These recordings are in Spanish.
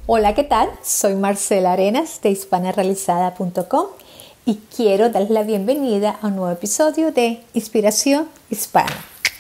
Hola, ¿qué tal? Soy Marcela Arenas de hispanarealizada.com y quiero darles la bienvenida a un nuevo episodio de Inspiración Hispana.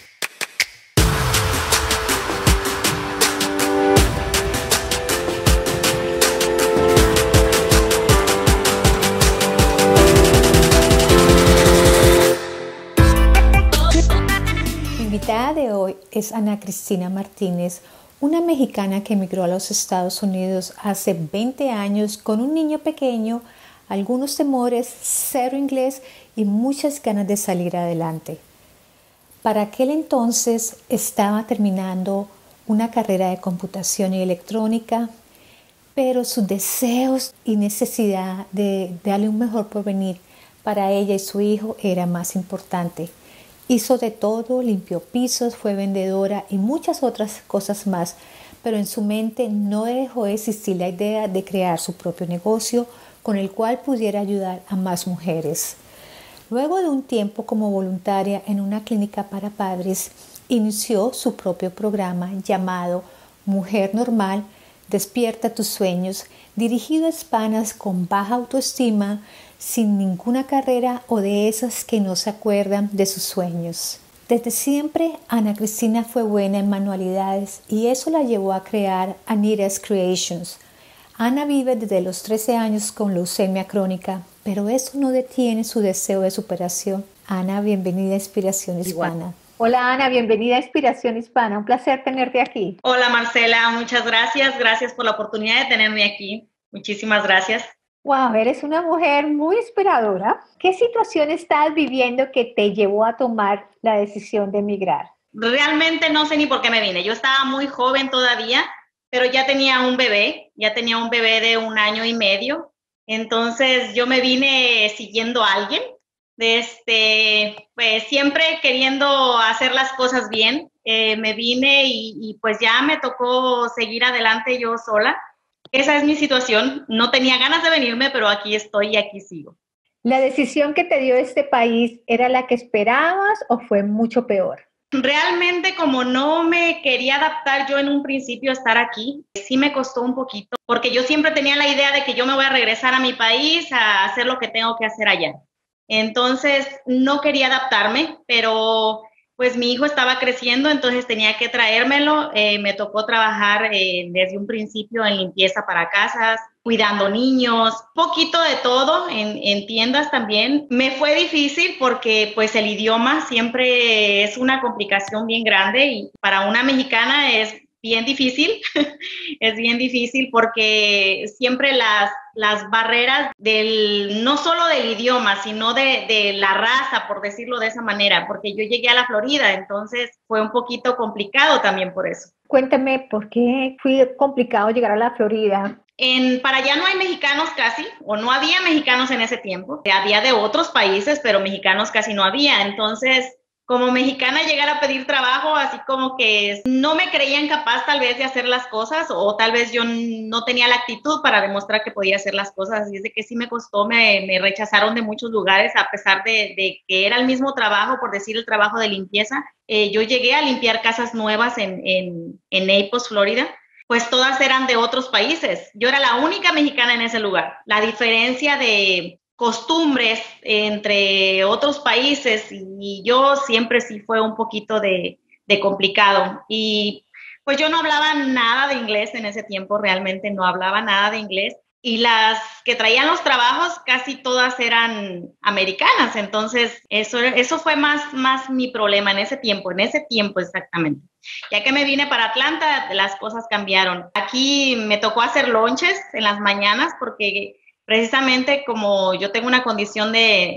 Mi invitada de hoy es Ana Cristina Martínez, una mexicana que emigró a los Estados Unidos hace 20 años con un niño pequeño, algunos temores, cero inglés y muchas ganas de salir adelante. Para aquel entonces estaba terminando una carrera de computación y electrónica, pero sus deseos y necesidad de darle un mejor porvenir para ella y su hijo era más importante. Hizo de todo, limpió pisos, fue vendedora y muchas otras cosas más, pero en su mente no dejó de existir la idea de crear su propio negocio con el cual pudiera ayudar a más mujeres. Luego de un tiempo como voluntaria en una clínica para padres, inició su propio programa llamado Mujer Normal, Despierta tus sueños, dirigido a hispanas con baja autoestima, sin ninguna carrera o de esas que no se acuerdan de sus sueños. Desde siempre, Ana Cristina fue buena en manualidades y eso la llevó a crear Anita's Creations. Ana vive desde los 13 años con leucemia crónica, pero eso no detiene su deseo de superación. Ana, bienvenida a Inspiración Hispana. Igual. Hola Ana, bienvenida a Inspiración Hispana. Un placer tenerte aquí. Hola Marcela, muchas gracias. Gracias por la oportunidad de tenerme aquí. Muchísimas gracias. Wow, eres una mujer muy inspiradora. ¿Qué situación estás viviendo que te llevó a tomar la decisión de emigrar? Realmente no sé ni por qué me vine. Yo estaba muy joven todavía, pero ya tenía un bebé de 1 año y medio. Entonces yo me vine siguiendo a alguien, pues siempre queriendo hacer las cosas bien. Me vine y pues ya me tocó seguir adelante yo sola. Esa es mi situación. No tenía ganas de venirme, pero aquí estoy y aquí sigo. ¿La decisión que te dio este país era la que esperabas o fue mucho peor? Realmente, como no me quería adaptar yo en un principio a estar aquí, sí me costó un poquito, porque yo siempre tenía la idea de que yo me voy a regresar a mi país a hacer lo que tengo que hacer allá. Entonces, no quería adaptarme, pero pues mi hijo estaba creciendo, entonces tenía que traérmelo. Me tocó trabajar desde un principio en limpieza para casas, cuidando niños, poquito de todo en tiendas también. Me fue difícil porque pues el idioma siempre es una complicación bien grande y para una mexicana es bien difícil, es bien difícil porque siempre las barreras no solo del idioma, sino de la raza, por decirlo de esa manera, porque yo llegué a la Florida, entonces fue un poquito complicado también por eso. Cuéntame, ¿por qué fue complicado llegar a la Florida? Para allá no hay mexicanos casi, o no había mexicanos en ese tiempo. Había de otros países, pero mexicanos casi no había. Entonces, como mexicana llegar a pedir trabajo, así como que no me creían capaz tal vez de hacer las cosas, o tal vez yo no tenía la actitud para demostrar que podía hacer las cosas. Así es de que sí me costó, me rechazaron de muchos lugares, a pesar de que era el mismo trabajo, por decir el trabajo de limpieza. Yo llegué a limpiar casas nuevas en Naples, Florida. Pues todas eran de otros países. Yo era la única mexicana en ese lugar. La diferencia de costumbres entre otros países y yo siempre sí fue un poquito de complicado. Y pues yo no hablaba nada de inglés en ese tiempo, realmente no hablaba nada de inglés. Y las que traían los trabajos casi todas eran americanas. Entonces eso fue más mi problema en ese tiempo exactamente. Ya que me vine para Atlanta, las cosas cambiaron. Aquí me tocó hacer lonches en las mañanas porque precisamente como yo tengo una condición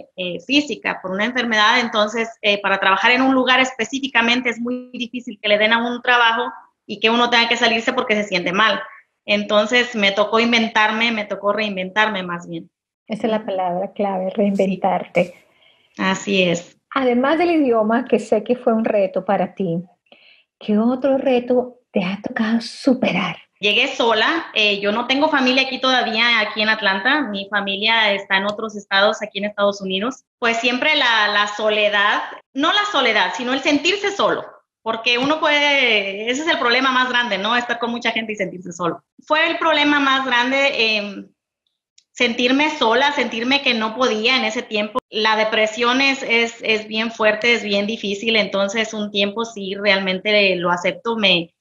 física por una enfermedad, entonces para trabajar en un lugar específicamente es muy difícil que le den a un trabajo y que uno tenga que salirse porque se siente mal. Entonces me tocó reinventarme más bien. Esa es la palabra clave, reinventarte. Sí, así es. Además del idioma, que sé que fue un reto para ti, ¿qué otro reto te ha tocado superar? Llegué sola, yo no tengo familia aquí todavía, aquí en Atlanta, mi familia está en otros estados, aquí en Estados Unidos. Pues siempre la soledad, no la soledad, sino el sentirse solo, porque uno puede, ese es el problema más grande, ¿no? Estar con mucha gente y sentirse solo. Fue el problema más grande, sentirme sola, sentirme que no podía en ese tiempo. La depresión es bien fuerte, es bien difícil, entonces un tiempo sí realmente lo acepto,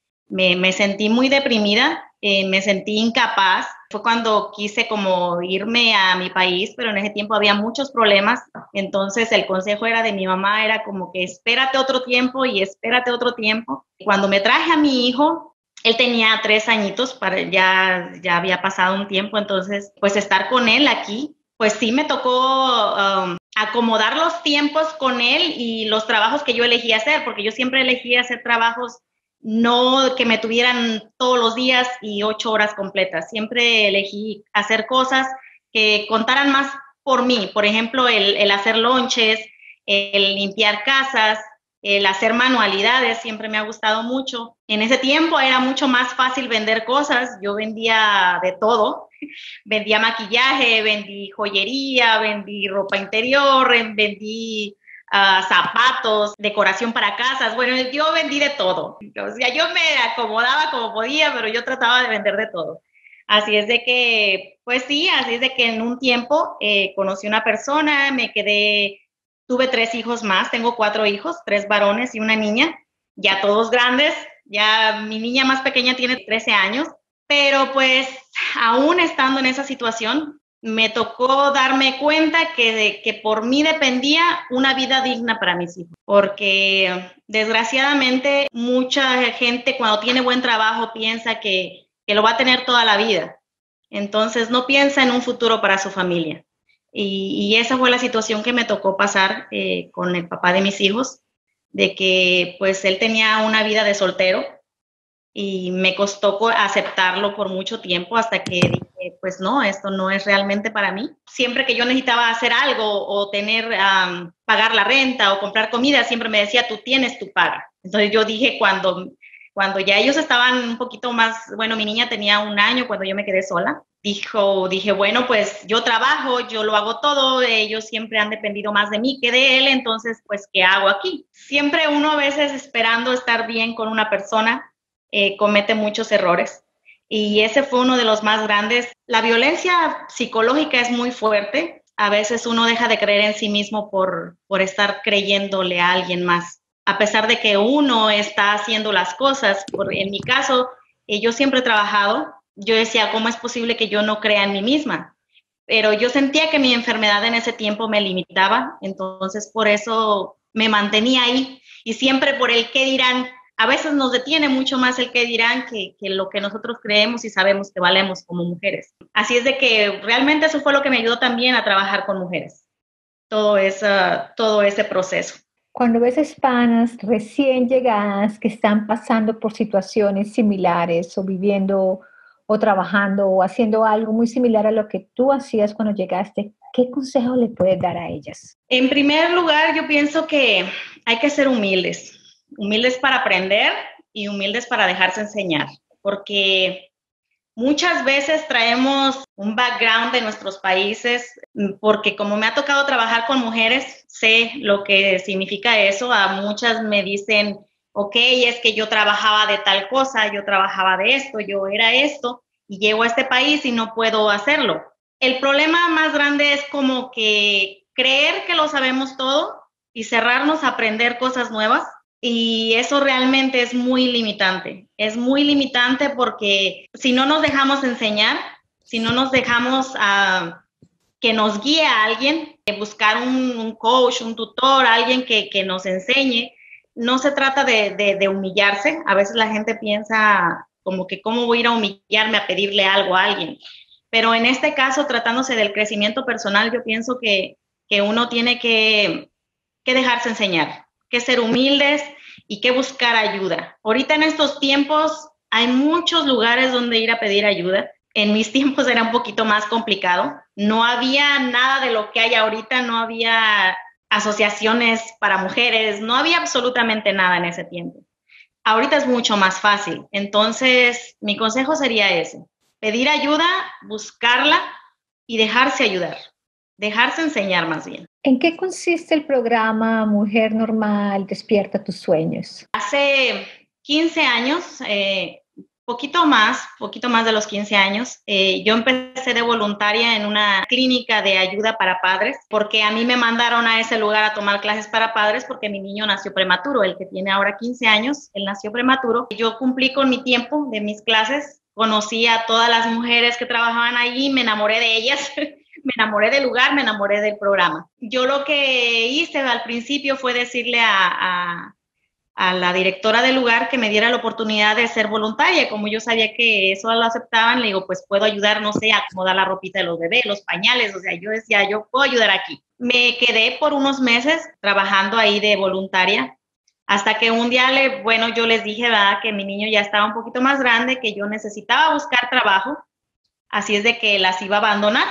me sentí muy deprimida, me sentí incapaz. Fue cuando quise como irme a mi país, pero en ese tiempo había muchos problemas, entonces el consejo era de mi mamá, era como que espérate otro tiempo y espérate otro tiempo. Cuando me traje a mi hijo, él tenía 3 añitos, ya había pasado un tiempo, entonces pues estar con él aquí, pues sí me tocó acomodar los tiempos con él y los trabajos que yo elegí hacer, porque yo siempre elegí hacer trabajos no que me tuvieran todos los días y 8 horas completas. Siempre elegí hacer cosas que contaran más por mí. Por ejemplo, el hacer lonches, el limpiar casas, el hacer manualidades, siempre me ha gustado mucho. En ese tiempo era mucho más fácil vender cosas. Yo vendía de todo. Vendía maquillaje, vendí joyería, vendí ropa interior, vendí zapatos, decoración para casas. Bueno, yo vendí de todo. O sea, yo me acomodaba como podía, pero yo trataba de vender de todo. Así es de que, pues sí, así es de que en un tiempo conocí una persona, me quedé, tuve 3 hijos más, tengo 4 hijos, 3 varones y una niña, ya todos grandes, ya mi niña más pequeña tiene 13 años, pero pues aún estando en esa situación, me tocó darme cuenta que por mí dependía una vida digna para mis hijos, porque desgraciadamente mucha gente cuando tiene buen trabajo piensa que lo va a tener toda la vida, entonces no piensa en un futuro para su familia. Y esa fue la situación que me tocó pasar con el papá de mis hijos, de que pues él tenía una vida de soltero, y me costó aceptarlo por mucho tiempo hasta que dije, pues no, esto no es realmente para mí. Siempre que yo necesitaba hacer algo o pagar la renta o comprar comida, siempre me decía, tú tienes tu paga. Entonces yo dije, cuando ya ellos estaban un poquito más, bueno, mi niña tenía 1 año cuando yo me quedé sola, dije, bueno, pues yo trabajo, yo lo hago todo, ellos siempre han dependido más de mí que de él, entonces, pues, ¿qué hago aquí? Siempre uno a veces esperando estar bien con una persona, comete muchos errores y ese fue uno de los más grandes. La violencia psicológica es muy fuerte, a veces uno deja de creer en sí mismo por estar creyéndole a alguien más, a pesar de que uno está haciendo las cosas. En mi caso, yo siempre he trabajado, yo decía, ¿cómo es posible que yo no crea en mí misma? Pero yo sentía que mi enfermedad en ese tiempo me limitaba, entonces por eso me mantenía ahí y siempre por el qué dirán. A veces nos detiene mucho más el qué dirán que lo que nosotros creemos y sabemos que valemos como mujeres. Así es de que realmente eso fue lo que me ayudó también a trabajar con mujeres, todo ese proceso. Cuando ves hispanas recién llegadas que están pasando por situaciones similares o viviendo o trabajando o haciendo algo muy similar a lo que tú hacías cuando llegaste, ¿qué consejo le puedes dar a ellas? En primer lugar, yo pienso que hay que ser humildes, humildes para aprender y humildes para dejarse enseñar, porque muchas veces traemos un background de nuestros países, porque como me ha tocado trabajar con mujeres, sé lo que significa eso. A muchas me dicen, ok, es que yo trabajaba de tal cosa, yo trabajaba de esto, yo era esto, y llego a este país y no puedo hacerlo. El problema más grande es como que creer que lo sabemos todo y cerrarnos a aprender cosas nuevas. Y eso realmente es muy limitante porque si no nos dejamos enseñar, si no nos dejamos que nos guíe a alguien, buscar un coach, un tutor, alguien que nos enseñe, no se trata de humillarse. A veces la gente piensa como que cómo voy a ir a humillarme a pedirle algo a alguien. Pero en este caso, tratándose del crecimiento personal, yo pienso que uno tiene que dejarse enseñar, que ser humildes y que buscar ayuda. Ahorita en estos tiempos hay muchos lugares donde ir a pedir ayuda. En mis tiempos era un poquito más complicado. No había nada de lo que hay ahorita, no había asociaciones para mujeres, no había absolutamente nada en ese tiempo. Ahorita es mucho más fácil. Entonces, mi consejo sería ese: pedir ayuda, buscarla y dejarse ayudar. dejarse enseñar más bien. ¿En qué consiste el programa Mujer Normal Despierta tus Sueños? Hace 15 años, poquito más de los 15 años, yo empecé de voluntaria en una clínica de ayuda para padres, porque a mí me mandaron a ese lugar a tomar clases para padres porque mi niño nació prematuro, el que tiene ahora 15 años, él nació prematuro. Yo cumplí con mi tiempo de mis clases, conocí a todas las mujeres que trabajaban allí, me enamoré de ellas. Me enamoré del lugar, me enamoré del programa. Yo lo que hice al principio fue decirle a la directora del lugar que me diera la oportunidad de ser voluntaria. Como yo sabía que eso lo aceptaban, le digo, pues puedo ayudar, no sé, a acomodar la ropita de los bebés, los pañales, o sea, yo decía, yo puedo ayudar aquí. Me quedé por unos meses trabajando ahí de voluntaria, hasta que un día, yo les dije, ¿verdad?, que mi niño ya estaba un poquito más grande, que yo necesitaba buscar trabajo, así es de que las iba a abandonar.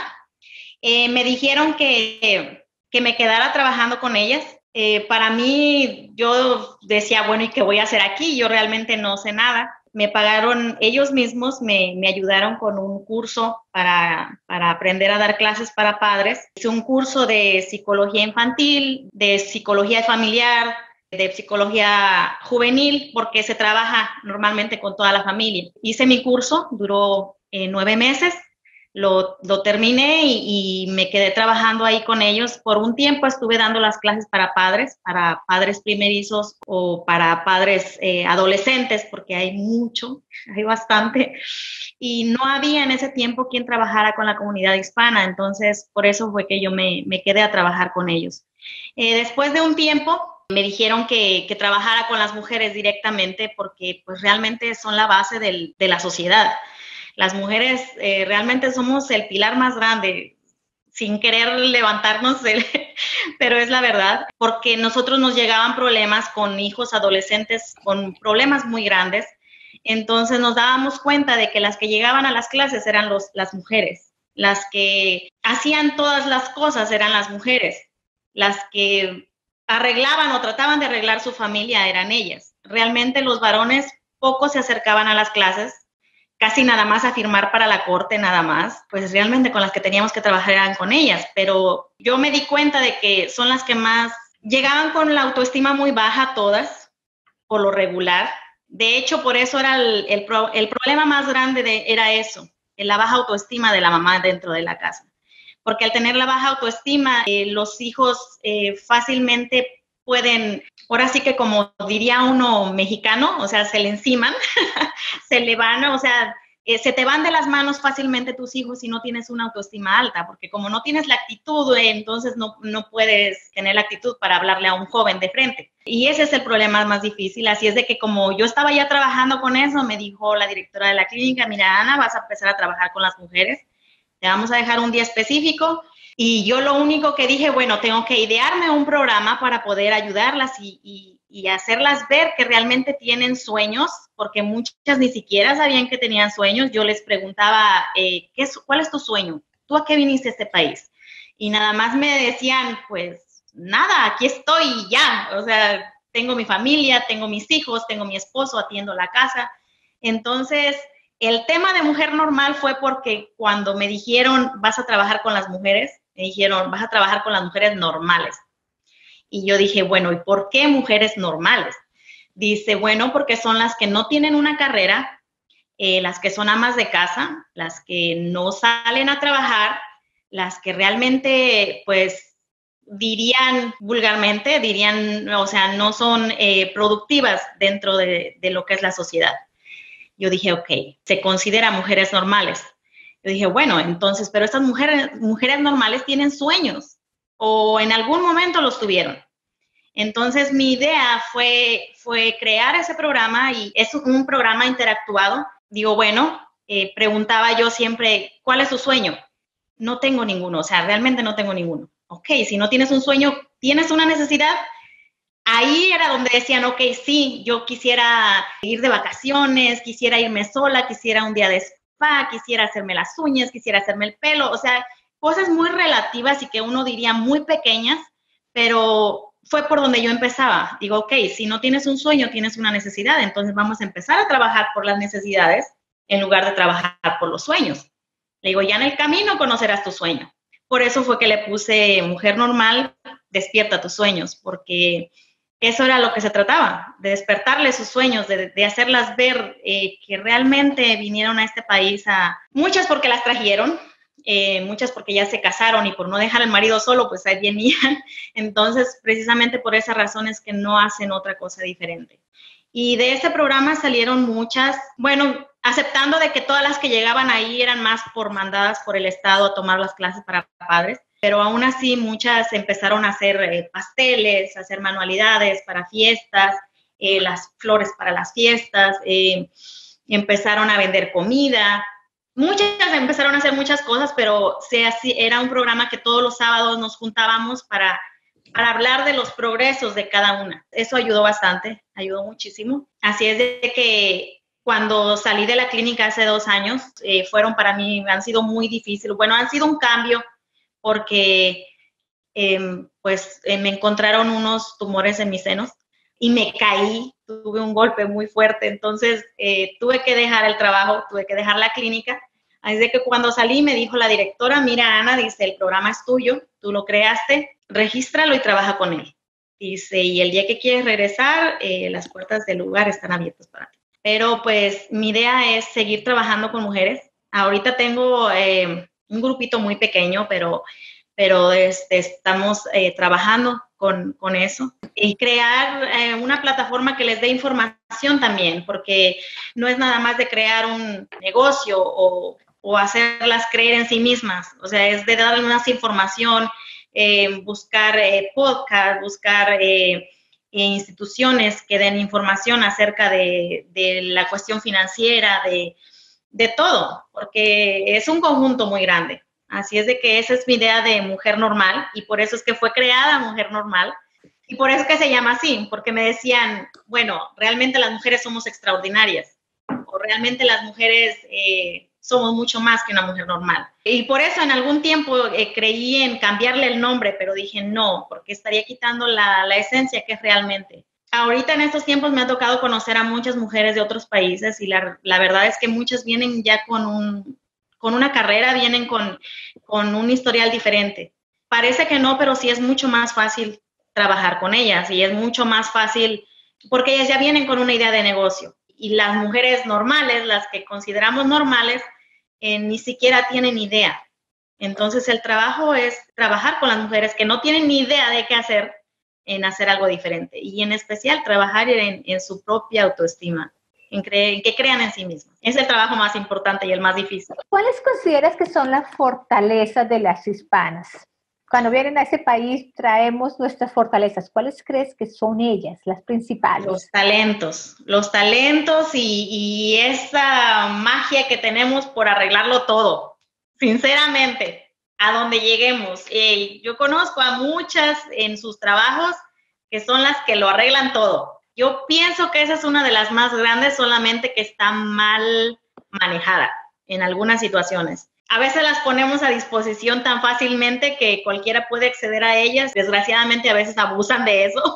Me dijeron que me quedara trabajando con ellas. Para mí, yo decía, bueno, ¿y qué voy a hacer aquí? Yo realmente no sé nada. Me pagaron, ellos mismos me ayudaron con un curso para aprender a dar clases para padres. Hice un curso de psicología infantil, de psicología familiar, de psicología juvenil, porque se trabaja normalmente con toda la familia. Hice mi curso, duró 9 meses. Lo terminé y me quedé trabajando ahí con ellos. Por un tiempo estuve dando las clases para padres primerizos o para padres adolescentes, porque hay bastante. Y no había en ese tiempo quien trabajara con la comunidad hispana, entonces por eso fue que yo me quedé a trabajar con ellos. Después de un tiempo me dijeron que trabajara con las mujeres directamente porque pues realmente son la base de la sociedad. Las mujeres realmente somos el pilar más grande, sin querer levantarnos, pero es la verdad, porque nosotros nos llegaban problemas con hijos adolescentes, con problemas muy grandes, entonces nos dábamos cuenta de que las que llegaban a las clases eran las mujeres, las que hacían todas las cosas eran las mujeres, las que arreglaban o trataban de arreglar su familia eran ellas. Realmente los varones poco se acercaban a las clases, casi nada más a firmar para la corte, nada más, pues realmente con las que teníamos que trabajar eran con ellas, pero yo me di cuenta de que son las que más llegaban con la autoestima muy baja todas, por lo regular. De hecho, por eso era el problema más grande, era eso, la baja autoestima de la mamá dentro de la casa. Porque al tener la baja autoestima, los hijos fácilmente pueden, ahora sí que como diría uno mexicano, o sea, se le enciman, se le van, o sea, se te van de las manos fácilmente tus hijos si no tienes una autoestima alta, porque como no tienes la actitud, entonces no puedes tener la actitud para hablarle a un joven de frente. Y ese es el problema más difícil, así es de que como yo estaba ya trabajando con eso, me dijo la directora de la clínica, mira, Ana, vas a empezar a trabajar con las mujeres, te vamos a dejar un día específico. Y yo lo único que dije, bueno, tengo que idearme un programa para poder ayudarlas y hacerlas ver que realmente tienen sueños, porque muchas ni siquiera sabían que tenían sueños. Yo les preguntaba, ¿cuál es tu sueño? ¿Tú a qué viniste a este país? Y nada más me decían, pues nada, aquí estoy y ya. O sea, tengo mi familia, tengo mis hijos, tengo mi esposo, atiendo la casa. Entonces, el tema de mujer normal fue porque cuando me dijeron, vas a trabajar con las mujeres, me dijeron, vas a trabajar con las mujeres normales. Y yo dije, bueno, ¿y por qué mujeres normales? Dice, bueno, porque son las que no tienen una carrera, las que son amas de casa, las que no salen a trabajar, las que realmente, pues, vulgarmente, o sea, no son productivas dentro de lo que es la sociedad. Yo dije, ok, se considera mujeres normales. Yo dije, bueno, entonces, pero estas mujeres normales tienen sueños o en algún momento los tuvieron. Entonces, mi idea fue crear ese programa y es un programa interactuado. Digo, bueno, preguntaba yo siempre, ¿cuál es tu sueño? No tengo ninguno, o sea, realmente no tengo ninguno. Ok, si no tienes un sueño, ¿tienes una necesidad? Ahí era donde decían, ok, sí, yo quisiera ir de vacaciones, quisiera irme sola, quisiera un día de spa, quisiera hacerme las uñas, quisiera hacerme el pelo, o sea, cosas muy relativas y que uno diría muy pequeñas, pero fue por donde yo empezaba. Digo, ok, si no tienes un sueño, tienes una necesidad, entonces vamos a empezar a trabajar por las necesidades en lugar de trabajar por los sueños. Le digo, ya en el camino conocerás tu sueño, Por eso fue que le puse Mujer Normal, despierta tus sueños, porque eso era lo que se trataba, de despertarles sus sueños, de hacerlas ver que realmente vinieron a este país, muchas porque las trajeron, muchas porque ya se casaron y por no dejar al marido solo, pues ahí venían. Entonces, precisamente por esa razón es que no hacen otra cosa diferente. Y de este programa salieron muchas, bueno, aceptando de que todas las que llegaban ahí eran más por mandadas por el Estado a tomar las clases para padres, pero aún así muchas empezaron a hacer pasteles, a hacer manualidades para fiestas, las flores para las fiestas, empezaron a vender comida. Muchas empezaron a hacer muchas cosas, pero era un programa que todos los sábados nos juntábamos para hablar de los progresos de cada una. Eso ayudó bastante, ayudó muchísimo. Así es de que cuando salí de la clínica hace 2 años, han sido muy difíciles. Bueno, han sido un cambio porque me encontraron unos tumores en mis senos y me caí, tuve un golpe muy fuerte, entonces tuve que dejar el trabajo, tuve que dejar la clínica. Así de que cuando salí me dijo la directora, mira Ana, dice, el programa es tuyo, tú lo creaste, regístralo y trabaja con él. Dice, y el día que quieres regresar, las puertas del lugar están abiertas para ti. Pero pues mi idea es seguir trabajando con mujeres. Ahorita tengo un grupito muy pequeño, pero estamos trabajando con eso y crear una plataforma que les dé información también, porque no es nada más de crear un negocio o hacerlas creer en sí mismas, o sea, es de darles más información, buscar podcast, buscar instituciones que den información acerca de la cuestión financiera, de todo, porque es un conjunto muy grande. Así es de que esa es mi idea de Mujer Normal y por eso es que fue creada Mujer Normal y por eso es que se llama así, porque me decían, bueno, realmente las mujeres somos extraordinarias o realmente las mujeres somos mucho más que una mujer normal. Y por eso en algún tiempo creí en cambiarle el nombre, pero dije no, porque estaría quitando la esencia que es realmente. Ahorita en estos tiempos me ha tocado conocer a muchas mujeres de otros países y la verdad es que muchas vienen ya con una carrera, vienen con un historial diferente. Parece que no, pero sí es mucho más fácil trabajar con ellas y es mucho más fácil porque ellas ya vienen con una idea de negocio. Y las mujeres normales, las que consideramos normales, ni siquiera tienen idea. Entonces el trabajo es trabajar con las mujeres que no tienen ni idea de qué hacer, en hacer algo diferente y en especial trabajar en su propia autoestima. En que crean en sí mismos. Es el trabajo más importante y el más difícil. ¿Cuáles consideras que son las fortalezas de las hispanas? Cuando vienen a ese país traemos nuestras fortalezas. ¿Cuáles crees que son ellas, las principales? Los talentos y esa magia que tenemos por arreglarlo todo. Sinceramente, a donde lleguemos. Yo conozco a muchas en sus trabajos que son las que lo arreglan todo. Yo pienso que esa es una de las más grandes, solamente que está mal manejada en algunas situaciones. A veces las ponemos a disposición tan fácilmente que cualquiera puede acceder a ellas. Desgraciadamente a veces abusan de eso.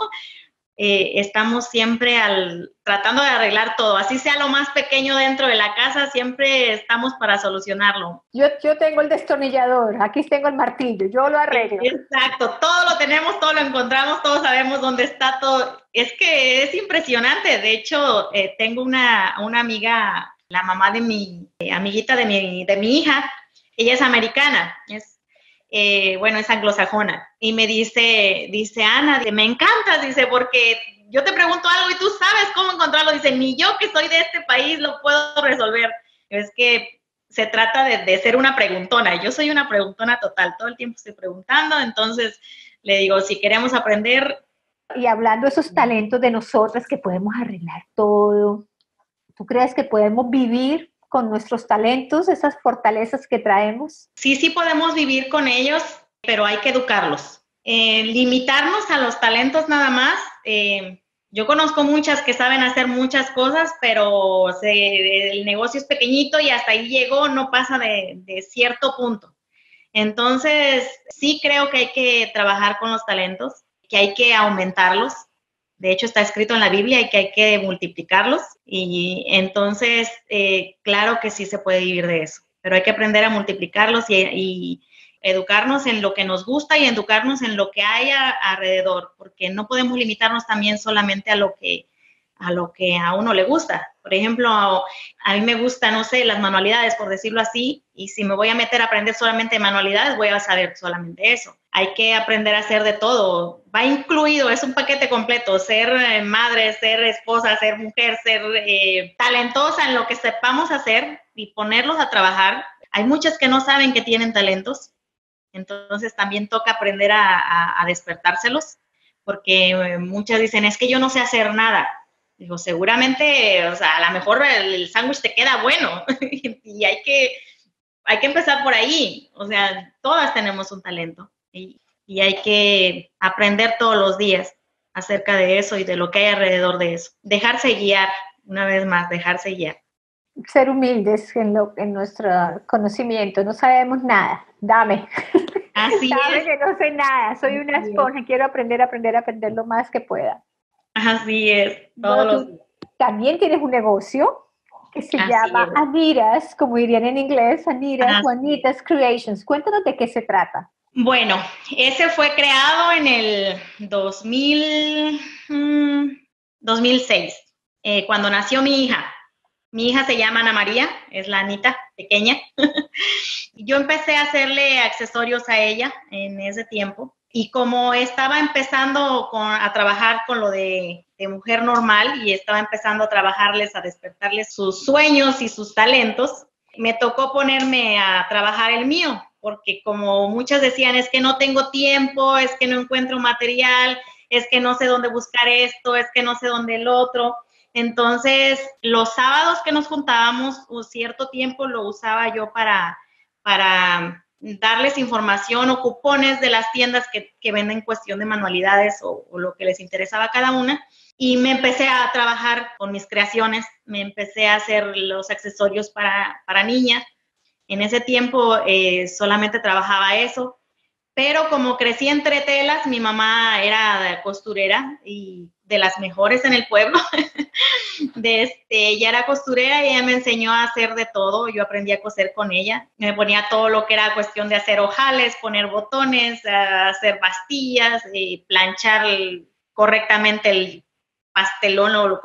Estamos siempre tratando de arreglar todo. Así sea lo más pequeño dentro de la casa, siempre estamos para solucionarlo. Yo tengo el destornillador, aquí tengo el martillo, yo lo arreglo. Exacto, todo lo tenemos, todo lo encontramos, todos sabemos dónde está todo. Es que es impresionante. De hecho, tengo una amiga, la mamá de mi amiguita de mi hija, ella es americana, es anglosajona, y me dice Ana, me encantas, dice, porque yo te pregunto algo y tú sabes cómo encontrarlo, dice, ni yo que soy de este país lo puedo resolver. Es que se trata de ser una preguntona, yo soy una preguntona total, todo el tiempo estoy preguntando, entonces le digo, si queremos aprender. Y hablando de esos talentos de nosotras que podemos arreglar todo, ¿tú crees que podemos vivir con nuestros talentos, esas fortalezas que traemos? Sí podemos vivir con ellos, pero hay que educarlos. Limitarnos a los talentos nada más. Yo conozco muchas que saben hacer muchas cosas, pero el negocio es pequeñito y hasta ahí llegó, no pasa de cierto punto. Entonces, sí creo que hay que trabajar con los talentos, que hay que aumentarlos. De hecho, está escrito en la Biblia y que hay que multiplicarlos. Y entonces, claro que sí se puede vivir de eso, pero hay que aprender a multiplicarlos y educarnos en lo que nos gusta y educarnos en lo que hay alrededor, porque no podemos limitarnos también solamente a lo que a uno le gusta. Por ejemplo, a mí me gusta, no sé, las manualidades, por decirlo así, y si me voy a meter a aprender solamente manualidades, voy a saber solamente eso. Hay que aprender a hacer de todo. Va incluido, es un paquete completo, ser madre, ser esposa, ser mujer, ser talentosa en lo que sepamos hacer y ponerlos a trabajar. Hay muchas que no saben que tienen talentos, entonces también toca aprender a despertárselos, porque muchas dicen, es que yo no sé hacer nada. Digo, seguramente, o sea, a lo mejor el sándwich te queda bueno y hay que empezar por ahí. O sea, todas tenemos un talento y hay que aprender todos los días acerca de eso y de lo que hay alrededor de eso. Dejarse guiar, una vez más, dejarse guiar. Ser humildes en nuestro conocimiento. No sabemos nada. Dame. Así Dame es. que no sé nada. Soy una esponja. Quiero aprender lo más que pueda. Así es. Bueno, tú también tienes un negocio que se llama Anita's, como dirían en inglés, Anita's o Anita's Creations. Cuéntanos de qué se trata. Bueno, ese fue creado en el 2006, cuando nació mi hija. Mi hija se llama Ana María, es la Anita pequeña. Yo empecé a hacerle accesorios a ella en ese tiempo. Y como estaba empezando a trabajar con lo de mujer normal y estaba empezando a trabajarles, a despertarles sus sueños y sus talentos, me tocó ponerme a trabajar el mío, porque como muchas decían, es que no tengo tiempo, es que no encuentro material, es que no sé dónde buscar esto, es que no sé dónde el otro. Entonces, los sábados que nos juntábamos, un cierto tiempo lo usaba yo para darles información o cupones de las tiendas que venden cuestión de manualidades o lo que les interesaba a cada una. Y me empecé a trabajar con mis creaciones, me empecé a hacer los accesorios para niñas. En ese tiempo solamente trabajaba eso, pero como crecí entre telas, mi mamá era costurera y de las mejores en el pueblo. Ella era costurera y ella me enseñó a hacer de todo. Yo aprendí a coser con ella. Me ponía todo lo que era cuestión de hacer ojales, poner botones, hacer bastillas, planchar correctamente el pastelón o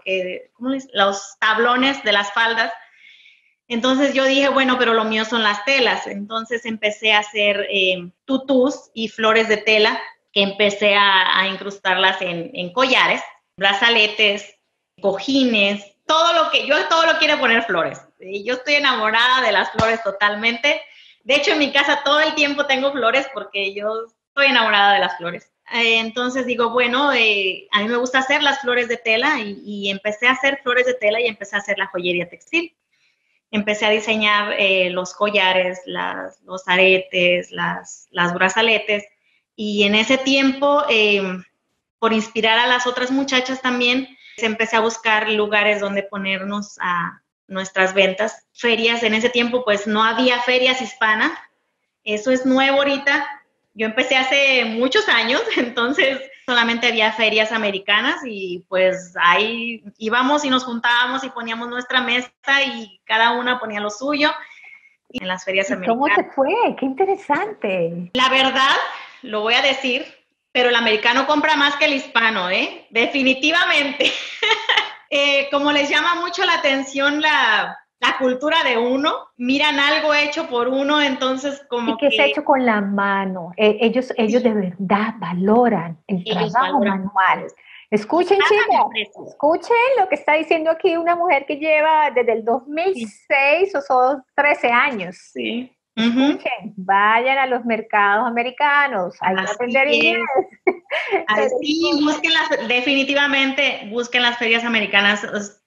los tablones de las faldas. Entonces yo dije, bueno, pero lo mío son las telas. Entonces empecé a hacer tutús y flores de tela que empecé a incrustarlas en collares, brazaletes, cojines, todo lo quiero poner flores. Yo estoy enamorada de las flores totalmente. De hecho, en mi casa todo el tiempo tengo flores porque yo estoy enamorada de las flores. Entonces digo, bueno, a mí me gusta hacer las flores de tela y empecé a hacer flores de tela y empecé a hacer la joyería textil. Empecé a diseñar los collares, los aretes, las brazaletes. Y en ese tiempo, por inspirar a las otras muchachas también, empecé a buscar lugares donde ponernos a nuestras ventas. Ferias, en ese tiempo pues no había ferias hispanas. Eso es nuevo ahorita. Yo empecé hace muchos años, entonces solamente había ferias americanas y pues ahí íbamos y nos juntábamos y poníamos nuestra mesa y cada una ponía lo suyo en las ferias americanas. ¿Cómo te fue? ¡Qué interesante! La verdad, lo voy a decir, pero el americano compra más que el hispano, ¿eh? Definitivamente. Como les llama mucho la atención la cultura de uno, miran algo hecho por uno, entonces como que es hecho con la mano. Ellos de verdad valoran el trabajo manual. Escuchen, chicas, escuchen lo que está diciendo aquí una mujer que lleva desde el 2006 o son 13 años. Sí. Escuchen, vayan a los mercados americanos, hay que aprender inglés. Sí, definitivamente busquen las ferias americanas.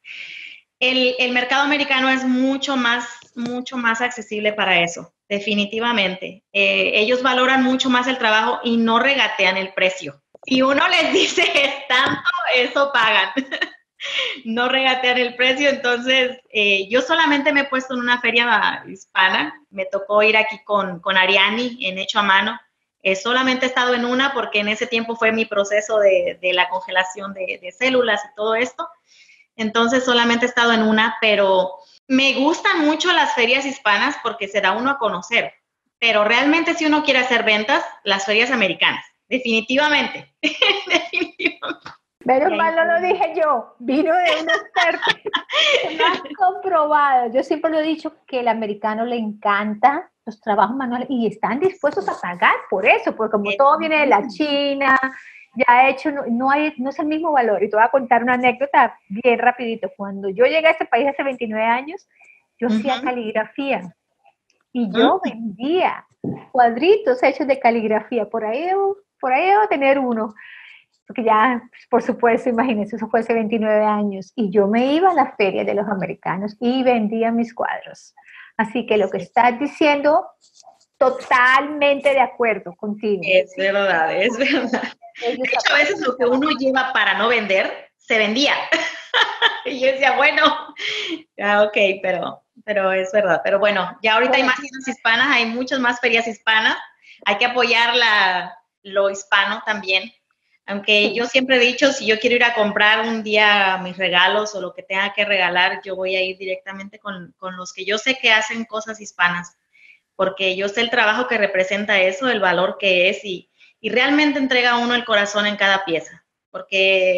El mercado americano es mucho más accesible para eso, definitivamente. Ellos valoran mucho más el trabajo y no regatean el precio. Si uno les dice es tanto, eso pagan. No regatean el precio. Entonces, yo solamente me he puesto en una feria hispana. Me tocó ir aquí con Ariani en Hecho a Mano. Solamente he estado en una porque en ese tiempo fue mi proceso de la congelación de células y todo esto. Entonces, solamente he estado en una, pero me gustan mucho las ferias hispanas porque se da uno a conocer. pero realmente si uno quiere hacer ventas, las ferias americanas, definitivamente, definitivamente. Menos mal no lo dije yo, vino de un experto. Lo han comprobado. Yo siempre lo he dicho que el americano le encanta los trabajos manuales y están dispuestos a pagar por eso, porque como todo viene de la China, ya hecho, no es el mismo valor. Y te voy a contar una anécdota bien rapidito. Cuando yo llegué a este país hace 29 años, yo hacía caligrafía y yo vendía cuadritos hechos de caligrafía. Por ahí debo tener uno. Porque ya, por supuesto, imagínense, eso fue hace 29 años, y yo me iba a la feria de los americanos y vendía mis cuadros. Así que lo que estás diciendo, totalmente de acuerdo contigo. Es verdad, es verdad. De hecho, a veces lo que uno lleva para no vender, se vendía. Y yo decía, bueno, ok, pero es verdad. Pero bueno, ya ahorita hay más tiendas hispanas, hay muchas más ferias hispanas, hay que apoyar lo hispano también. Aunque yo siempre he dicho, si yo quiero ir a comprar un día mis regalos o lo que tenga que regalar, yo voy a ir directamente con los que yo sé que hacen cosas hispanas, porque yo sé el trabajo que representa eso, el valor que es, y realmente entrega a uno el corazón en cada pieza, porque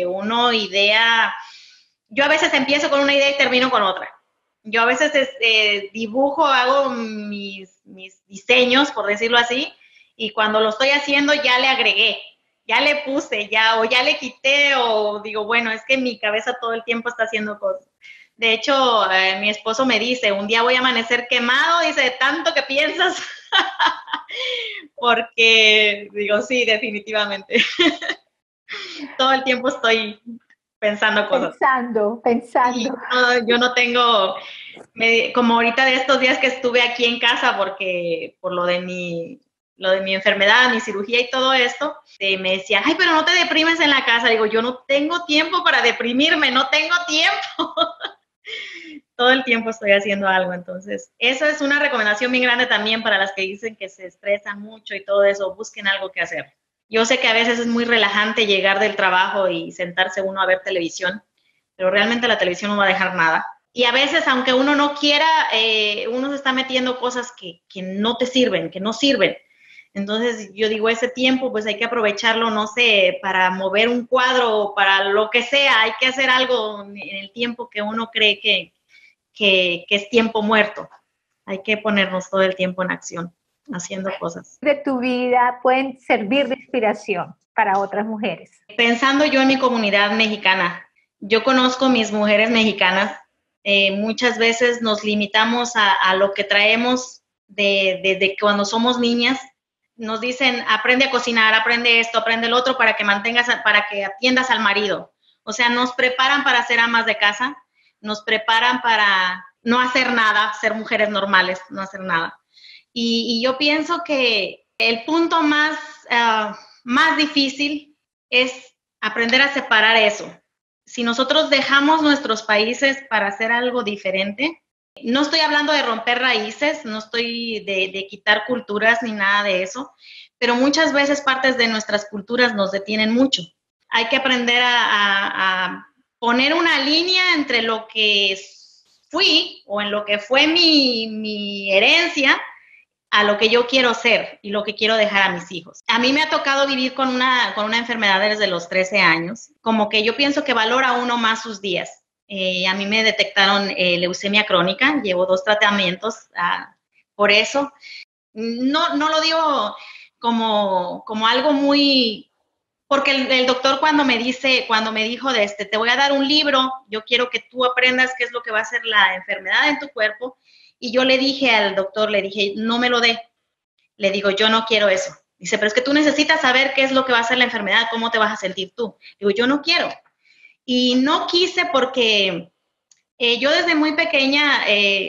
yo a veces empiezo con una idea y termino con otra. Yo a veces dibujo, hago mis diseños, por decirlo así, y cuando lo estoy haciendo ya le agregué, ya le puse, o ya le quité, o digo, bueno, es que mi cabeza todo el tiempo está haciendo cosas. De hecho, mi esposo me dice, un día voy a amanecer quemado, dice, de tanto que piensas. Porque, digo, sí, definitivamente. Todo el tiempo estoy pensando cosas. Pensando. Y yo no tengo, como ahorita de estos días que estuve aquí en casa, porque por lo de mi enfermedad, mi cirugía y todo esto, me decía, ay, pero no te deprimes en la casa. Digo, yo no tengo tiempo para deprimirme, no tengo tiempo. Todo el tiempo estoy haciendo algo, entonces, eso es una recomendación bien grande también para las que dicen que se estresan mucho y todo eso, busquen algo que hacer. Yo sé que a veces es muy relajante llegar del trabajo y sentarse uno a ver televisión, pero realmente la televisión no va a dejar nada. Y a veces, aunque uno no quiera, uno se está metiendo cosas que no te sirven, que no sirven. Entonces, yo digo, ese tiempo, pues hay que aprovecharlo, no sé, para mover un cuadro o para lo que sea. Hay que hacer algo en el tiempo que uno cree que es tiempo muerto. Hay que ponernos todo el tiempo en acción, haciendo cosas. De tu vida pueden servir de inspiración para otras mujeres. Pensando yo en mi comunidad mexicana, yo conozco mis mujeres mexicanas, muchas veces nos limitamos a lo que traemos desde cuando somos niñas. Nos dicen, aprende a cocinar, aprende esto, aprende el otro para que atiendas al marido. O sea, nos preparan para ser amas de casa, nos preparan para no hacer nada, ser mujeres normales, no hacer nada. Y yo pienso que el punto más difícil es aprender a separar eso. Si nosotros dejamos nuestros países para hacer algo diferente, no estoy hablando de romper raíces, no estoy de quitar culturas ni nada de eso, pero muchas veces partes de nuestras culturas nos detienen mucho. Hay que aprender a poner una línea entre lo que fui o en lo que fue mi herencia a lo que yo quiero ser y lo que quiero dejar a mis hijos. A mí me ha tocado vivir con una enfermedad desde los 13 años, como que yo pienso que valora uno más sus días. A mí me detectaron leucemia crónica, llevo 2 tratamientos por eso. No lo digo como algo muy... Porque el doctor cuando me dijo te voy a dar un libro, yo quiero que tú aprendas qué es lo que va a hacer la enfermedad en tu cuerpo, y yo le dije al doctor, no me lo dé, le digo, yo no quiero eso. Dice, pero es que tú necesitas saber qué es lo que va a hacer la enfermedad, cómo te vas a sentir tú. Digo, yo no quiero. Y no quise porque yo desde muy pequeña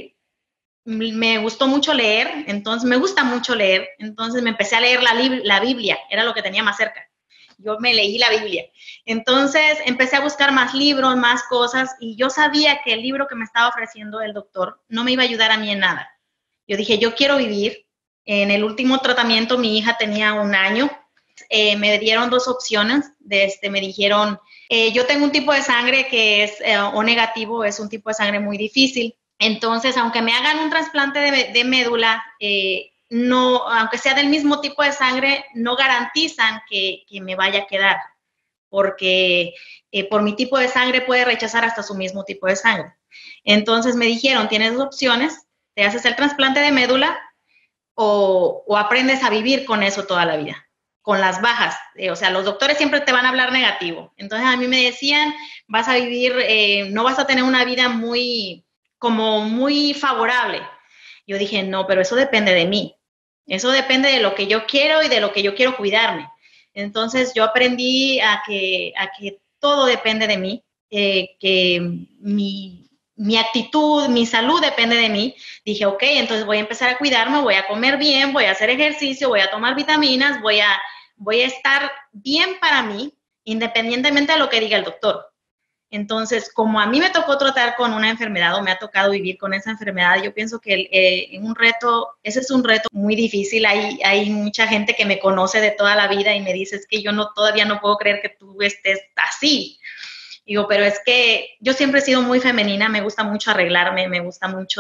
me gustó mucho leer, entonces me gusta mucho leer, entonces me empecé a leer la Biblia, era lo que tenía más cerca. Yo me leí la Biblia. Entonces empecé a buscar más libros, más cosas, y yo sabía que el libro que me estaba ofreciendo el doctor no me iba a ayudar a mí en nada. Yo dije, yo quiero vivir. En el último tratamiento mi hija tenía 1 año. Me dieron 2 opciones. Me dijeron, yo tengo un tipo de sangre que es O negativo, es un tipo de sangre muy difícil. Entonces, aunque me hagan un trasplante de médula, no, aunque sea del mismo tipo de sangre, no garantizan que me vaya a quedar, porque por mi tipo de sangre puede rechazar hasta su mismo tipo de sangre. Entonces me dijeron, tienes dos opciones, te haces el trasplante de médula o aprendes a vivir con eso toda la vida, con las bajas. O sea, los doctores siempre te van a hablar negativo. Entonces a mí me decían, vas a vivir, no vas a tener una vida muy favorable. Yo dije, no, pero eso depende de mí. Eso depende de lo que yo quiero y de lo que yo quiero cuidarme. Entonces yo aprendí a que todo depende de mí, que mi actitud, mi salud depende de mí. Dije, ok, entonces voy a empezar a cuidarme, voy a comer bien, voy a hacer ejercicio, voy a tomar vitaminas, voy a estar bien para mí, independientemente de lo que diga el doctor. Entonces, como a mí me tocó tratar con una enfermedad o me ha tocado vivir con esa enfermedad, yo pienso que ese es un reto muy difícil. Hay mucha gente que me conoce de toda la vida y me dice, es que yo todavía no puedo creer que tú estés así. Digo, pero es que yo siempre he sido muy femenina, me gusta mucho arreglarme, me gusta mucho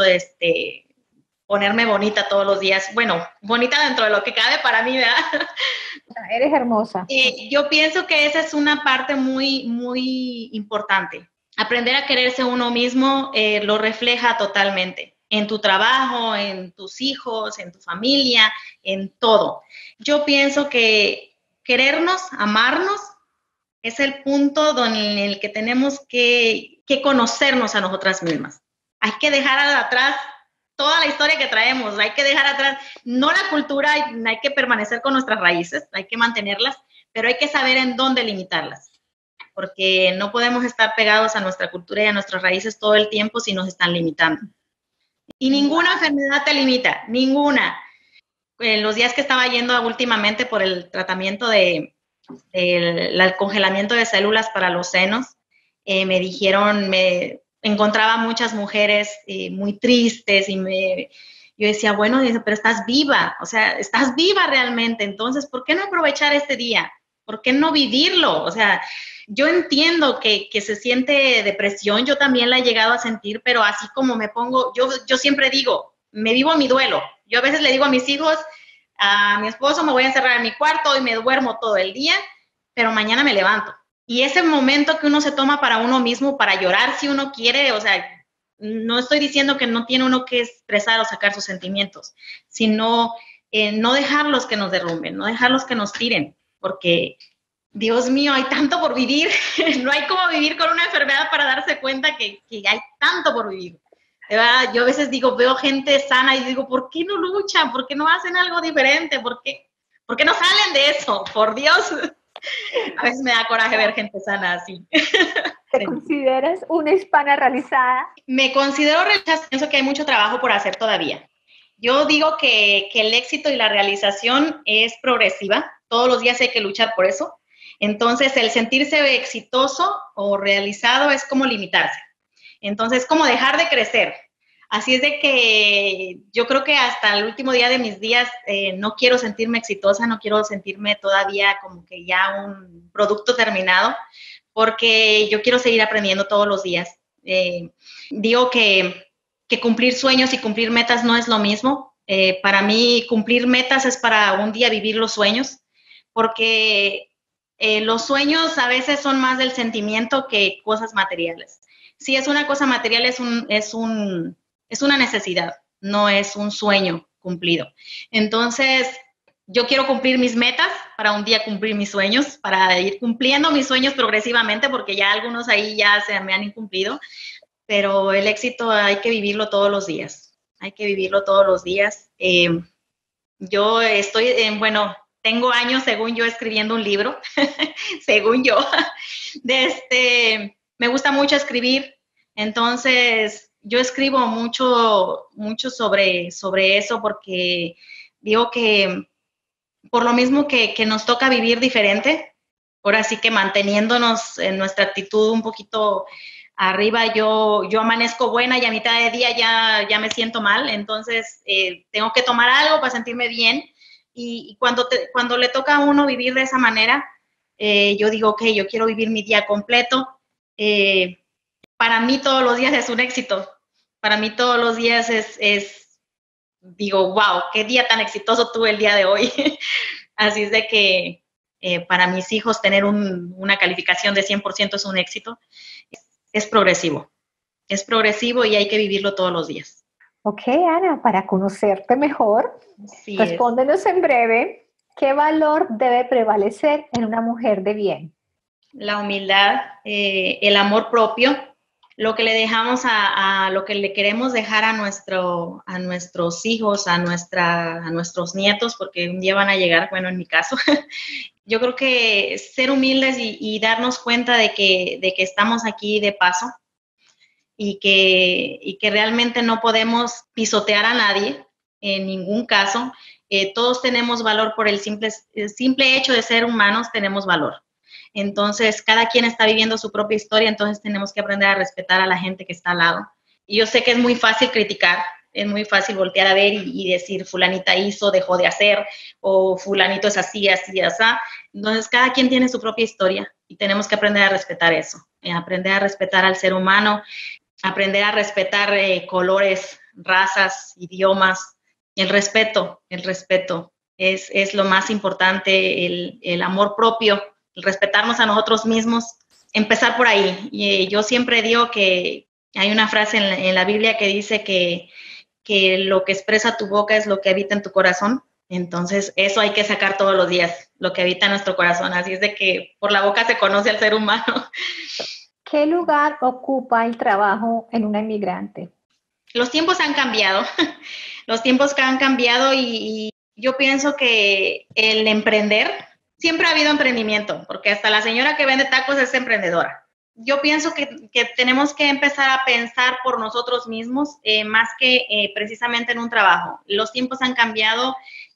ponerme bonita todos los días. Bueno, bonita dentro de lo que cabe para mí, ¿verdad? Eres hermosa. Yo pienso que esa es una parte muy, muy importante. Aprender a quererse uno mismo lo refleja totalmente en tu trabajo, en tus hijos, en tu familia, en todo. Yo pienso que querernos, amarnos, es el punto en el que tenemos que conocernos a nosotras mismas. Hay que dejar atrás toda la historia que traemos, hay que dejar atrás, no la cultura, hay que permanecer con nuestras raíces, hay que mantenerlas, pero hay que saber en dónde limitarlas, porque no podemos estar pegados a nuestra cultura y a nuestras raíces todo el tiempo si nos están limitando. Y ninguna enfermedad te limita, ninguna. En los días que estaba yendo últimamente por el tratamiento del congelamiento de células para los senos, me dijeron, encontraba muchas mujeres muy tristes y yo decía, bueno, pero estás viva, o sea, estás viva realmente, entonces, ¿por qué no aprovechar este día? ¿Por qué no vivirlo? O sea, yo entiendo que se siente depresión, yo también la he llegado a sentir, pero así como me pongo, yo siempre digo, me vivo mi duelo. Yo a veces le digo a mis hijos, a mi esposo, me voy a encerrar en mi cuarto y me duermo todo el día, pero mañana me levanto. Y ese momento que uno se toma para uno mismo, para llorar si uno quiere, o sea, no estoy diciendo que no tiene uno que expresar o sacar sus sentimientos, sino no dejarlos que nos derrumben, no dejarlos que nos tiren, porque, Dios mío, hay tanto por vivir, no hay como vivir con una enfermedad para darse cuenta que hay tanto por vivir. Yo a veces digo, veo gente sana y digo, ¿por qué no luchan? ¿Por qué no hacen algo diferente? ¿Por qué no salen de eso? Por Dios. A veces me da coraje ver gente sana así. ¿Te consideras una hispana realizada? Me considero realizada, pienso que hay mucho trabajo por hacer todavía. Yo digo que el éxito y la realización es progresiva, todos los días hay que luchar por eso. Entonces, el sentirse exitoso o realizado es como limitarse. Entonces, como dejar de crecer. Así es de que yo creo que hasta el último día de mis días no quiero sentirme exitosa, no quiero sentirme todavía como que ya un producto terminado, porque yo quiero seguir aprendiendo todos los días. Digo que cumplir sueños y cumplir metas no es lo mismo. Para mí, cumplir metas es para un día vivir los sueños, porque los sueños a veces son más del sentimiento que cosas materiales. Si es una cosa material, es una necesidad, no es un sueño cumplido. Entonces, yo quiero cumplir mis metas para un día cumplir mis sueños, para ir cumpliendo mis sueños progresivamente, porque ya algunos ahí ya se me han incumplido, pero el éxito hay que vivirlo todos los días, hay que vivirlo todos los días. Yo estoy, tengo años, según yo, escribiendo un libro, según yo, me gusta mucho escribir, entonces yo escribo mucho sobre eso, porque digo que por lo mismo que nos toca vivir diferente, ahora sí que manteniéndonos en nuestra actitud un poquito arriba, yo amanezco buena y a mitad de día ya me siento mal, entonces tengo que tomar algo para sentirme bien, y cuando le toca a uno vivir de esa manera, yo digo, ok, yo quiero vivir mi día completo. Para mí todos los días es un éxito, para mí todos los días es digo, wow, qué día tan exitoso tuve el día de hoy. Así es de que para mis hijos tener una calificación de 100% es un éxito. Es progresivo y hay que vivirlo todos los días. Ok, Ana, para conocerte mejor, Sí es. respóndenos en breve, ¿qué valor debe prevalecer en una mujer de bien? La humildad, el amor propio, lo que le dejamos a lo que le queremos dejar a nuestros hijos, a nuestros nietos, porque un día van a llegar, bueno, en mi caso. Yo creo que ser humildes y darnos cuenta de que estamos aquí de paso y que realmente no podemos pisotear a nadie en ningún caso. Todos tenemos valor por el simple hecho de ser humanos, tenemos valor. Entonces, cada quien está viviendo su propia historia, entonces tenemos que aprender a respetar a la gente que está al lado. Y yo sé que es muy fácil criticar, es muy fácil voltear a ver y decir, fulanita hizo, dejó de hacer, o fulanito es así, así, así. Entonces, cada quien tiene su propia historia y tenemos que aprender a respetar eso, aprender a respetar al ser humano, aprender a respetar colores, razas, idiomas. El respeto es lo más importante, el amor propio, el respetarnos a nosotros mismos, empezar por ahí. Y yo siempre digo que hay una frase en la Biblia que dice que lo que expresa tu boca es lo que habita en tu corazón. Entonces, eso hay que sacar todos los días, lo que habita en nuestro corazón. Así es de que por la boca se conoce al ser humano. ¿Qué lugar ocupa el trabajo en una inmigrante? Los tiempos han cambiado, los tiempos que han cambiado y yo pienso que el emprender, siempre ha habido emprendimiento, porque hasta la señora que vende tacos es emprendedora. Yo pienso que tenemos que empezar a pensar por nosotros mismos, más que precisamente en un trabajo. Los tiempos han cambiado,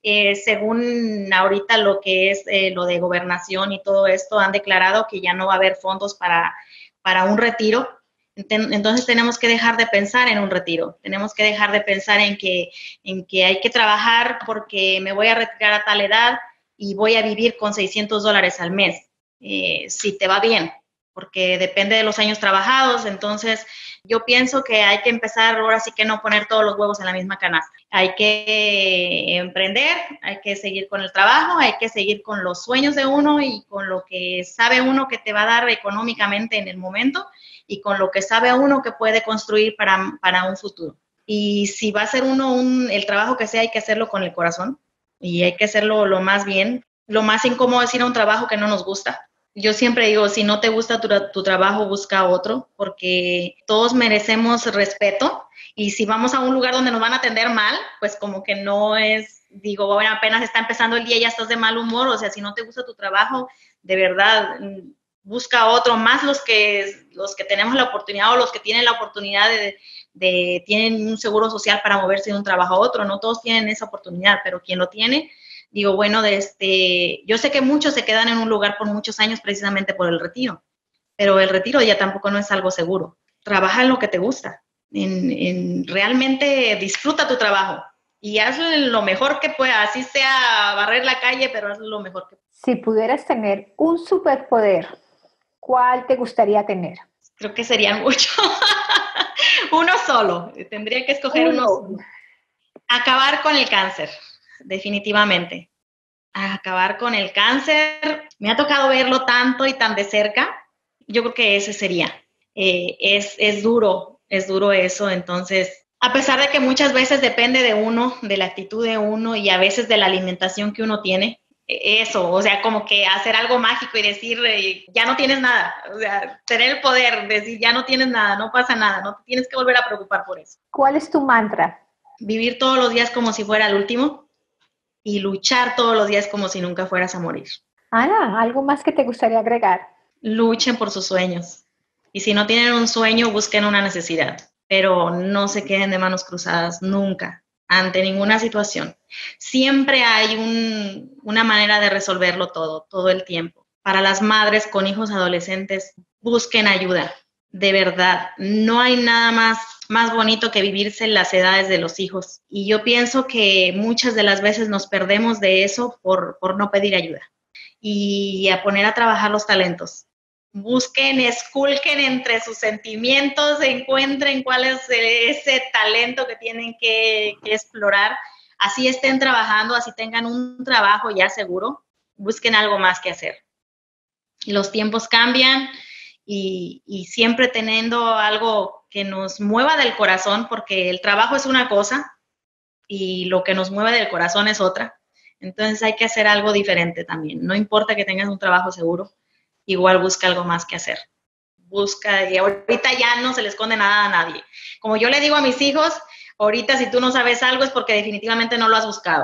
según ahorita lo que es lo de gobernación y todo esto, han declarado que ya no va a haber fondos para un retiro. Entonces tenemos que dejar de pensar en un retiro, tenemos que dejar de pensar en que hay que trabajar porque me voy a retirar a tal edad y voy a vivir con $600 al mes, si te va bien, porque depende de los años trabajados. Entonces yo pienso que hay que empezar ahora sí que no poner todos los huevos en la misma canasta. Hay que emprender, hay que seguir con el trabajo, hay que seguir con los sueños de uno y con lo que sabe uno que te va a dar económicamente en el momento y con lo que sabe uno que puede construir para un futuro. Y si va a hacer uno el trabajo que sea, hay que hacerlo con el corazón y hay que hacerlo lo más bien. Lo más incómodo es ir a un trabajo que no nos gusta. Yo siempre digo, si no te gusta tu trabajo, busca otro, porque todos merecemos respeto y si vamos a un lugar donde nos van a atender mal, pues como que no es, digo, bueno, apenas está empezando el día y ya estás de mal humor. O sea, si no te gusta tu trabajo, de verdad, busca otro, más los que tenemos la oportunidad o los que tienen la oportunidad tienen un seguro social para moverse de un trabajo a otro. No todos tienen esa oportunidad, pero quien lo tiene, digo, bueno, yo sé que muchos se quedan en un lugar por muchos años precisamente por el retiro, pero el retiro ya tampoco no es algo seguro. Trabaja en lo que te gusta, realmente disfruta tu trabajo y haz lo mejor que puedas, así sea barrer la calle, pero haz lo mejor que puedas. Si pudieras tener un superpoder, ¿cuál te gustaría tener? Creo que serían muchos. Uno solo. Tendría que escoger uno solo. Acabar con el cáncer, definitivamente. Acabar con el cáncer. Me ha tocado verlo tanto y tan de cerca. Yo creo que ese sería. Es duro eso. Entonces, a pesar de que muchas veces depende de uno, de la actitud de uno y a veces de la alimentación que uno tiene, eso, o sea, como que hacer algo mágico y decir, ya no tienes nada, o sea, tener el poder, decir, ya no tienes nada, no pasa nada, no te tienes que volver a preocupar por eso. ¿Cuál es tu mantra? Vivir todos los días como si fuera el último y luchar todos los días como si nunca fueras a morir. Ana, ¿algo más que te gustaría agregar? Luchen por sus sueños. Y si no tienen un sueño, busquen una necesidad, pero no se queden de manos cruzadas nunca ante ninguna situación. Siempre hay una manera de resolverlo todo el tiempo. Para las madres con hijos adolescentes, busquen ayuda, de verdad. No hay nada más bonito que vivirse en las edades de los hijos. Y yo pienso que muchas de las veces nos perdemos de eso por no pedir ayuda y a poner a trabajar los talentos. busquen, esculquen entre sus sentimientos, encuentren cuál es ese talento que tienen que explorar. Así estén trabajando, así tengan un trabajo ya seguro, busquen algo más que hacer. Los tiempos cambian y siempre teniendo algo que nos mueva del corazón, porque el trabajo es una cosa y lo que nos mueve del corazón es otra. Entonces hay que hacer algo diferente también. No importa que tengas un trabajo seguro, igual busca algo más que hacer. Busca, y ahorita ya no se le esconde nada a nadie. Como yo le digo a mis hijos, ahorita si tú no sabes algo es porque definitivamente no lo has buscado.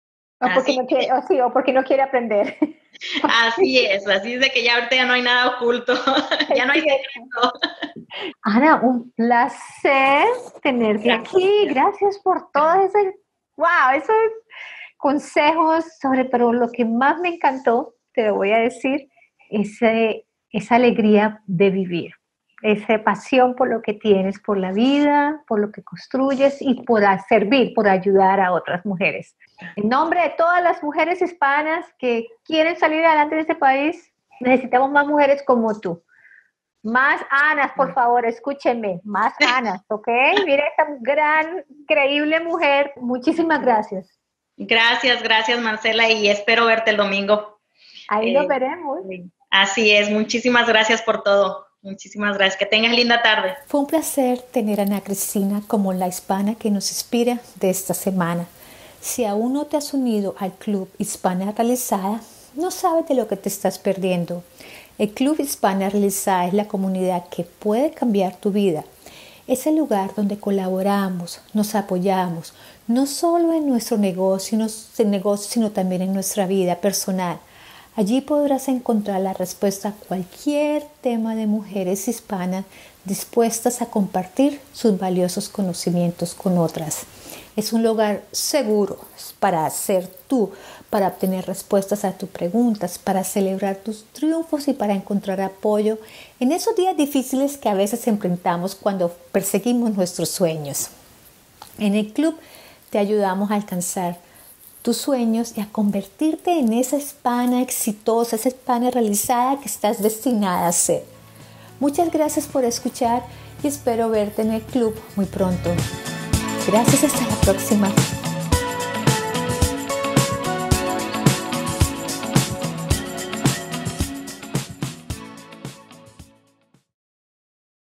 O porque no quiere aprender. Así es de que ya ahorita ya no hay nada oculto, ya no hay secreto. Ana, un placer tenerte aquí. Gracias por todo ese, esos consejos pero lo que más me encantó, te lo voy a decir, esa alegría de vivir, esa pasión por lo que tienes, por la vida, por lo que construyes y por servir, por ayudar a otras mujeres. En nombre de todas las mujeres hispanas que quieren salir adelante de este país, necesitamos más mujeres como tú. Más Anas, por favor, escúchenme. Más Anas, ¿ok? Mira esta gran, increíble mujer. Muchísimas gracias. Gracias, Marcela, y espero verte el domingo. Ahí nos veremos. Así es, muchísimas gracias por todo. Muchísimas gracias. Que tengas linda tarde. Fue un placer tener a Ana Cristina como la hispana que nos inspira de esta semana. Si aún no te has unido al Club Hispana Realizada, no sabes de lo que te estás perdiendo. El Club Hispana Realizada es la comunidad que puede cambiar tu vida. Es el lugar donde colaboramos, nos apoyamos, no solo en nuestro negocio, sino también en nuestra vida personal. Allí podrás encontrar la respuesta a cualquier tema de mujeres hispanas dispuestas a compartir sus valiosos conocimientos con otras. Es un lugar seguro para ser tú, para obtener respuestas a tus preguntas, para celebrar tus triunfos y para encontrar apoyo en esos días difíciles que a veces enfrentamos cuando perseguimos nuestros sueños. En el club te ayudamos a alcanzar tus sueños y a convertirte en esa hispana exitosa, esa hispana realizada que estás destinada a ser. Muchas gracias por escuchar y espero verte en el club muy pronto. Gracias, hasta la próxima.